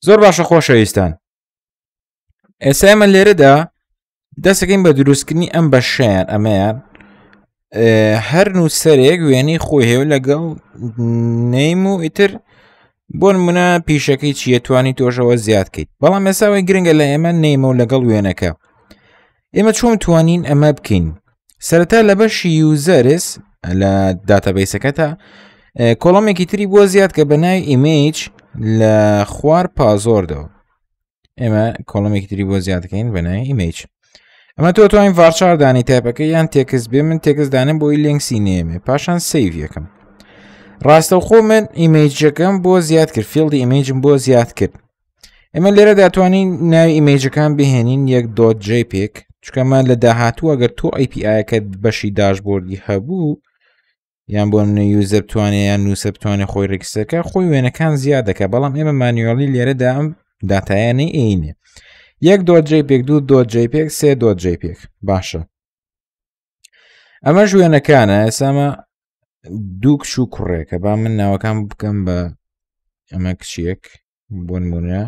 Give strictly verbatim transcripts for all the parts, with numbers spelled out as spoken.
زۆر باشە خۆشەویستان، ئێستا ئێمە لێرەدا دەستەکەین بە دروستکردنی ئەم بەشیان ئەمەیان هەر نووسەرێک وێنەی خۆی هەیە لەگەڵ نەیم و ئیتر بۆ نمونە پیشەکەی چیە توانی تۆشەوە زیادکەیت، بەڵام ئێساوەی گرنگە لە ئێمە نەیمە و لەگەڵ وێنەکە ئێمە چۆن توانین ئەمە بکەین. سەرەتا لە بەشی یوزەرس لە داتەبەیسەکەتە کۆڵەمێکی تری بۆ زیاد کە بە ناوی ئیمەیج لە خوار پازۆردەوە. ئێمە کۆڵەمێکی تری بۆ زیادەکەین بە ناوی ئیمەیج. ئەمە تۆ توانین ڤارچار دانی تایپەکە یان تێکس بێ، من تێکس دانم بۆی لێنگسی نێمێ پاشان سیڤ یەکەم. ڕاستەوخۆ من ئیمەیجەکەم بۆ زیاد کرد، فیلدی ئیمەیجم بۆ زیاد کرد. ئێمە لێرە دەتوانین ناوی ئیمەیجەکان بهێنین یەک دۆت جێپێک، چکەمە لە داهاتوو ئەگەر تۆ ئەی پی ئایەکەت بەشی داشبۆردی هەبوو یان بۆ منە یوزەر بتوانێت یان نووسە بتوانێت خۆی ڕێکسەکە خۆی وێنەکان زیاد دەکە، بەڵام ئێمە مانیۆڵی لێرەدا ئەم داتایانەی ئینێ یەک دۆت جێپێک، دوو دۆت جێپێک، سێ دۆت جێپێک. باشە ئەمە ژوێنەکانە. ئێسامە دوو کچ و کوڕێکە، با من ناوەکان بکەم بە ئەمە کچیەک بۆ نمونە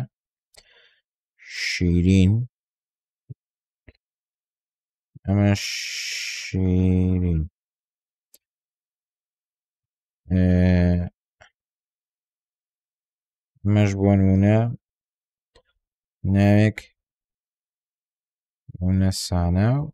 شیرین، ئەمە شیرین، ئەمەش بۆ نمونە ناوێک بۆنە سانە و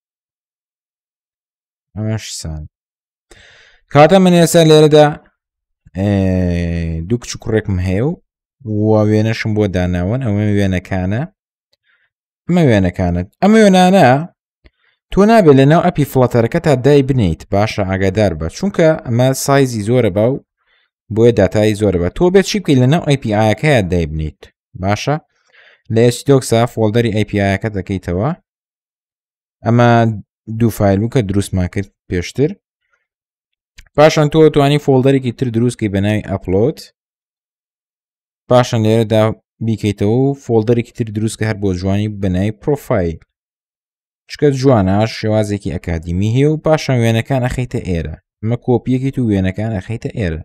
ئەمەش سان. کاتە من ئێستا لێرەدا دوو کچ و کوڕێکم هەیە و وا وێنەشم بۆ داناون. ئەوە وێنەکانە، ئەمە وێنەکانت ئەمە وێنانە تۆ نابێت لە ناو ئەپی فڵەتەرەکە تا دای بنیت. باشە ئاگادار بە، چونکە ئەمە سایزی زۆرە بە و بۆیە داتایی زۆرە بە. تۆ بێت چی بکەیت لە ناو ئەی پی ئایەکەیە دای بنیت. باشە لە ئێچدۆکسا فۆڵدەری ئەی پی ئایەکە دەکەیتەوە. ئەمە دوو فایل کە دروستمان کرد پێشتر. پاشان تۆ توانی فۆڵدەرێکی تر دروستکەی بە ناوی ئەپلۆد، پاشان لێرەدا بیکەیتەوە و فۆڵدەرێکی تر دروستکە هەر بۆ جوانی بە ناوی پرۆفایل، چکە جواناش شێوازێکی ئەکادیمی هەیە و پاشان وێنەکان ئەخەیتە ئێرە. ئەمە کۆپیەکیت و وێنەکان ئەخەیتە ئێرە.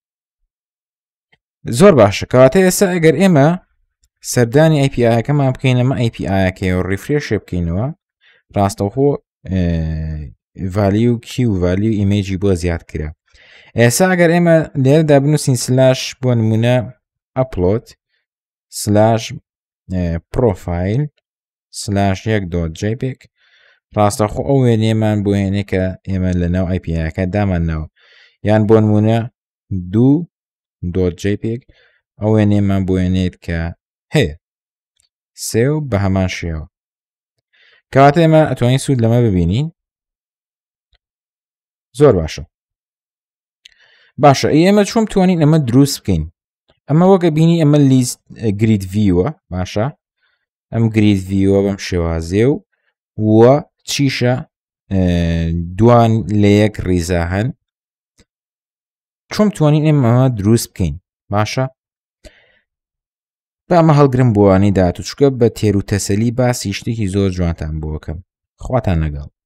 زۆر باشە. کەواتە ئێستا ئەگەر ئێمە سەردانی ئەی پی ئایەکەمان بکەین ئەمە ئەی پی ئایەکەیە و ڕیفرێشێ بکەینەوە، ڕاستەوخۆ ڤالیو کی و ڤالیو ئیمەیجی بۆ زیاد کرا. ئێستا ئەگەر ئێمە لێرەدا بنووسین سلاش بۆ نمونە ئەپلۆد سلاش پرۆفایل سلاش یەک دۆت جێپێک، ڕاستەوخۆ ئەو وێنێمان بۆ هێنێ کە ئێمە لە ناو ئەی پی ئایەکە دامانناوە، یان بۆ نمونە دوو دۆت جێپێک ئەو وێنێمان بۆ هێنێت کە هەیە سێ و بە هەمان شێوە. کەواتە ئێمە ئەتوانین سوود لەمە ببینین. زۆر باشە. باشە ئێمە چۆن توانین ئەمە دروست بکەین. ئەمە وەکە بینی ئەمە لیست گرید ڤیوە. باشە ئەم گرید ڤیوە بەم شێوازێ و وە چیشە دوان لە یەک ڕیزا هەن. چۆن توانین ئێمە ئەمە دروست بکەین. باشە با ئەمە هەڵگرم بۆوانەی داهاتوو، چکە بە تێر و تەسەلی باسی شتێکی زۆر جوانتان بۆکەم. خواتان لەگەڵ.